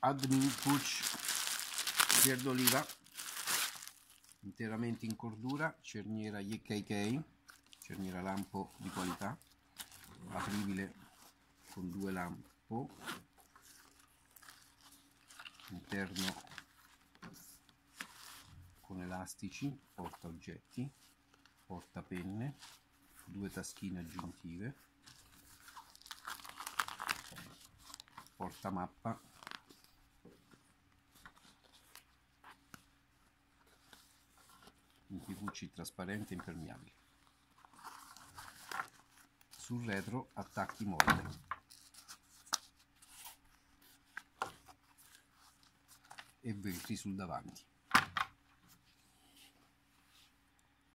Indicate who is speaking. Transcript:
Speaker 1: Admin Puch verde oliva interamente in cordura, cerniera YKK, cerniera lampo di qualità, apribile con 2 lampo, interno con elastici, porta oggetti, porta penne, 2 taschine aggiuntive, porta mappa, un PVC trasparente impermeabile. Sul retro attacchi molde e vetri sul davanti.